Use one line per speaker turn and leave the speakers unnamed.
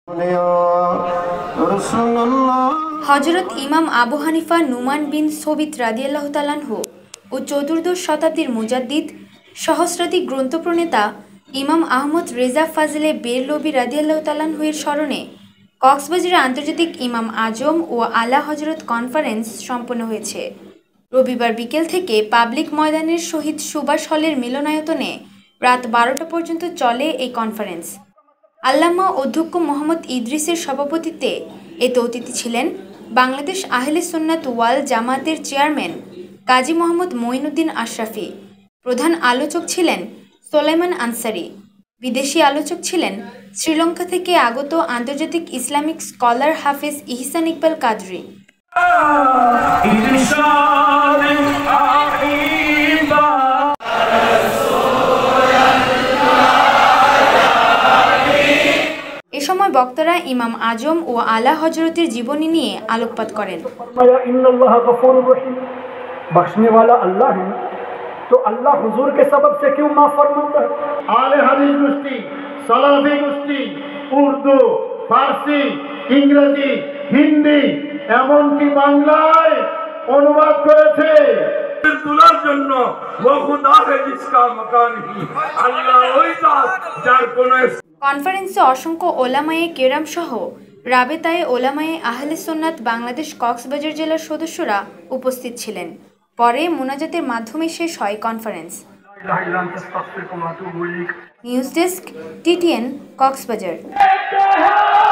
হযরত ইমাম আবু হানিফা নুমান বিন সবিত রাদিয়াল্লাহু তাআলা আনহু ও চতুর্দশ শতাব্দীর মুজাদ্দিদ সহস্রাধিক গ্রন্থ প্রণেতা ইমাম আহমদ রেজা ফাজলে বেরলভী রাদিয়াল্লাহু তাআলা আনহু এর স্মরণে কক্সবাজারে আন্তর্জাতিক ইমাম আজম ও আলা হযরত কনফারেন্স সম্পন্ন হয়েছে। রবিবার বিকেল থেকে পাবলিক ময়দানের শহীদ সুভাষ হলের মিলনায়তনে রাত 12টা পর্যন্ত চলে এই কনফারেন্স। আল্লামা অধ্যক্ষ মোহাম্মদ ইদ্রিসের সভাপতিত্বে এতে অতিথি ছিলেন বাংলাদেশ আহলে সুন্নাত ওয়াল জামাতের চেয়ারম্যান কাজী মোহাম্মদ মঈনুদ্দিন আশরাফি। প্রধান আলোচক ছিলেন সোলাইমান আনসারি। বিদেশি আলোচক ছিলেন শ্রীলঙ্কা থেকে আগত আন্তর্জাতিক ইসলামিক স্কলার হাফেজ ইহসান ইকবাল কাদরি। এ সময় বক্তারা ইমাম আজম ও আলা হযরতের জীবনী নিয়ে আলোকপাত করেন।
बख्शने वाला अल्लाह है, तो अल्लाह हुजूर के सबब से क्यों माफ फरमाता है? आले हदीस गोष्ठी, सलाफी गोष्ठी, उर्दू, फारसी, इंग्रेजी, हिंदी এমনকি বাংলায় অনুবাদ করেছে। তোলার জন্য ও খুদা হে জিসকা মাকান হি, আল্লাহ ওই জাত যার কোন।
কনফারেন্সে অসংখ্য ওলামায়ে কেরাম সহ রাবেতায়ে ওলামায়ে আহলে সুন্নাত বাংলাদেশ কক্সবাজার জেলার সদস্যরা উপস্থিত ছিলেন। পরে মুনাজাতের মাধ্যমে শেষ হয় conference. News desk, TTN, Cox's Bazar.